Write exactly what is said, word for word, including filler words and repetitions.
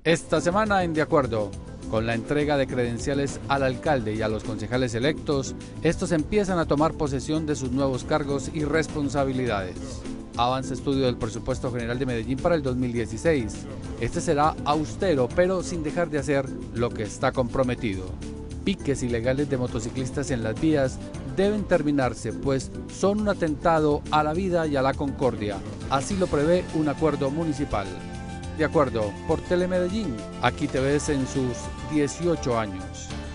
Esta semana en De Acuerdo, con la entrega de credenciales al alcalde y a los concejales electos, estos empiezan a tomar posesión de sus nuevos cargos y responsabilidades. Avanza estudio del presupuesto general de Medellín para el dos mil dieciséis. Este será austero, pero sin dejar de hacer lo que está comprometido. Piques ilegales de motociclistas en las vías deben terminarse, pues son un atentado a la vida y a la concordia. Así lo prevé un acuerdo municipal. De Acuerdo, por Telemedellín, aquí te ves en sus dieciocho años.